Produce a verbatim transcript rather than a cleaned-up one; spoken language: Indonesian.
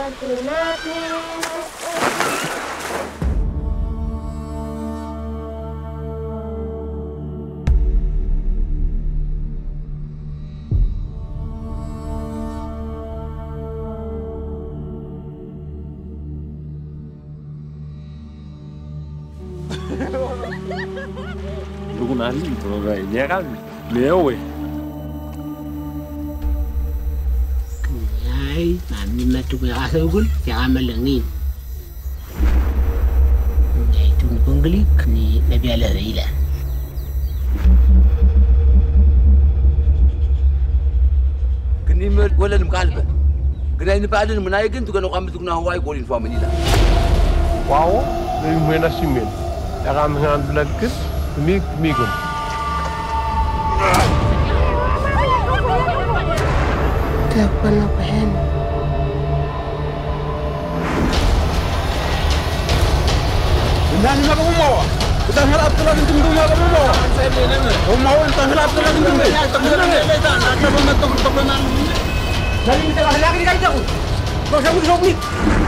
Đúng là rồi vậy nhé các nếu vậy ay mami matukoy asawgul yamalangin jaytun konglik ni nabi ala ila kini mer wala nim kalba gina ni paadin munayigin tu kanu kamtu na huwai ko informa nila wow ni mena simen ya ngan blagis mi migum Kapan apa hen? Nani na kamu mau? Kita harap tulah di tunggu mau kamu mau. Saya beli ni. Kamu mau kita harap tulah di tunggu. Tak boleh ni. Tak tak boleh tak boleh. Jadi kita lagi lagi kita. Kau sabuk sabuk.